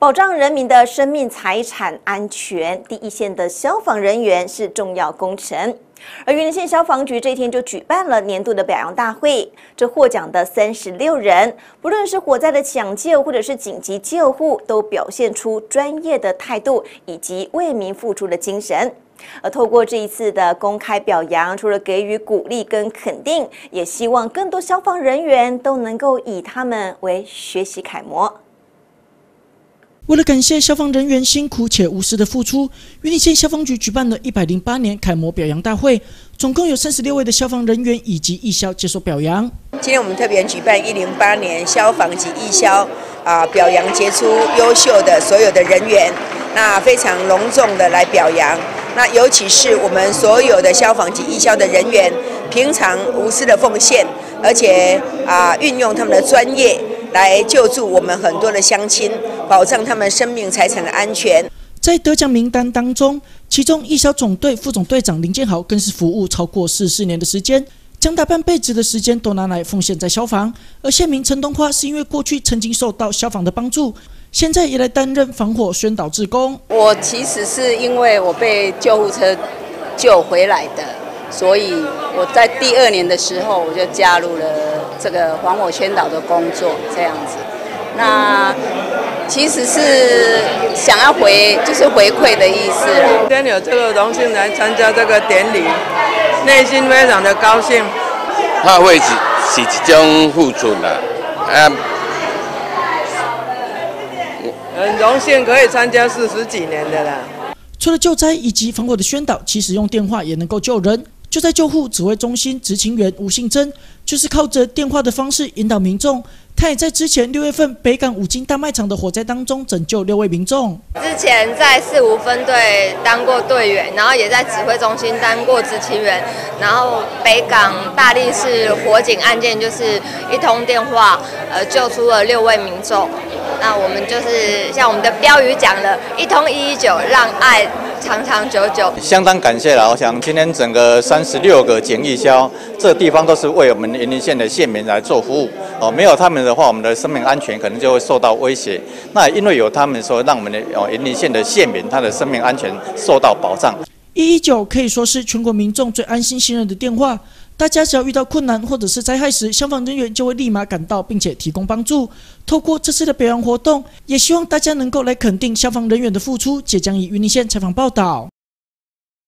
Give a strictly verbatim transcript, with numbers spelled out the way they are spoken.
保障人民的生命财产安全，第一线的消防人员是重要工程。而云林县消防局这一天就举办了年度的表扬大会，这获奖的三十六人，不论是火灾的抢救或者是紧急救护，都表现出专业的态度以及为民付出的精神。而透过这一次的公开表扬，除了给予鼓励跟肯定，也希望更多消防人员都能够以他们为学习楷模。 为了感谢消防人员辛苦且无私的付出，云林县消防局举办了一百零八年楷模表扬大会，总共有三十六位的消防人员以及义消接受表扬。 今天我们特别举办一零八年消防及义消啊表扬杰出优秀的所有的人员，那非常隆重的来表扬。那尤其是我们所有的消防及义消的人员，平常无私的奉献，而且啊运用他们的专业来救助我们很多的乡亲，保障他们生命财产的安全。 在得奖名单当中，其中义消总队副总队长林建豪更是服务超过四十四年的时间，将大半辈子的时间都拿来奉献在消防。而县民陈东花是因为过去曾经受到消防的帮助，现在也来担任防火宣导志工。 我其实是因为我被救护车救回来的，所以我在第二年的时候我就加入了这个防火宣导的工作，这样子。那其实是想要回，就是回馈的意思啦。 今天有这个荣幸来参加这个典礼，内心非常的高兴。 花费是是一种付出啦，啊， 很荣幸可以参加四十几年的啦。 除了救灾以及防火的宣导，其实用电话也能够救人。就在救护指挥中心执勤员吴信珍，就是靠着电话的方式引导民众。他也在之前六月份北港五金大卖场的火灾当中拯救六位民众。 之前在四五分队当过队员，然后也在指挥中心当过执勤员，然后北港大力士火警案件就是一通电话，呃，救出了六位民众。那我们就是像我们的标语讲了，一通一一九，让爱长长久久。 相当感谢了，我想今天整个三十六个警义消，这个地方都是为我们云林县的县民来做服务哦，没有他们的话，我们的生命安全可能就会受到威胁。那因为有他们，说让我们的哦云林县的县民他的生命安全受到保障。 一一九可以说是全国民众最安心信任的电话。大家只要遇到困难或者是灾害时，消防人员就会立马赶到，并且提供帮助。透过这次的表扬活动，也希望大家能够来肯定消防人员的付出。即将以云林县采访报道。